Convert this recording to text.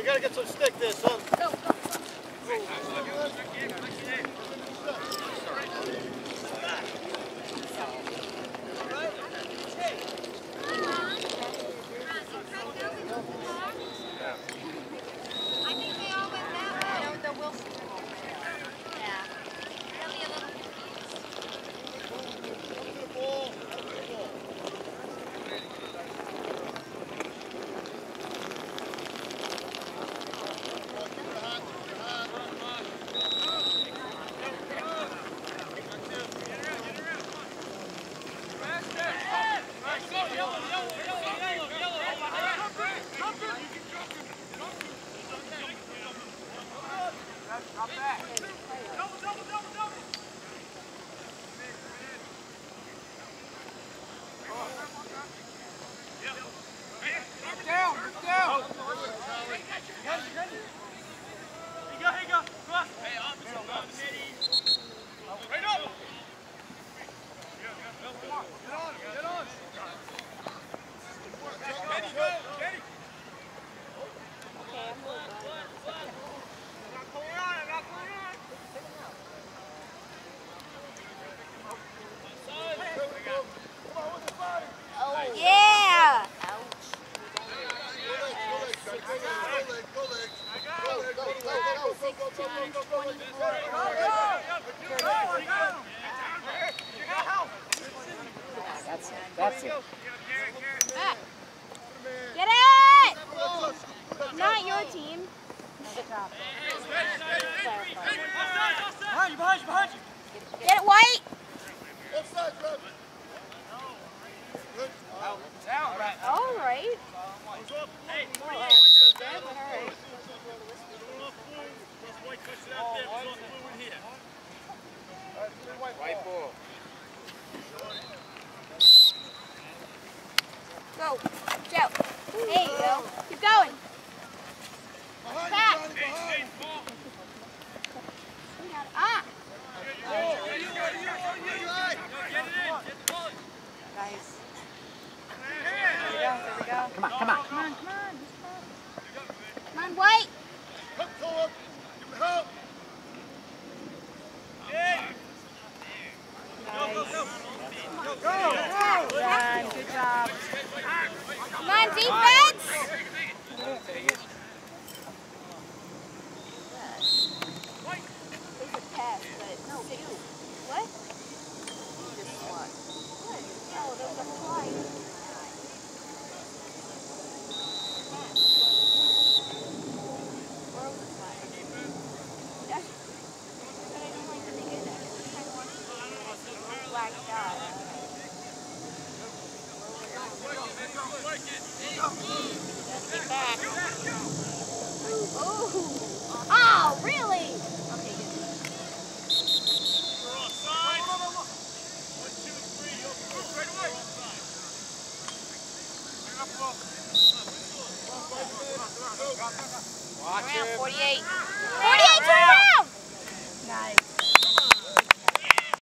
gotta get some stick there, son. Go, go. That's it. Back. Get it! Not your team. Good job. Behind you. Get it, White! All right. White ball. Go. Shout. There you go. Keep going. Back. Ah. Nice. There we go. Come on, come on. Come on. Come on, White. Come to him. Give him help. Done. Good job. Come on, defense. There's a pass, but no, two. What? What? Oh, there was a fly. Where was the fly? That's, but I don't like when they do that. It's kind of like a black dot. Get back. Oh, really?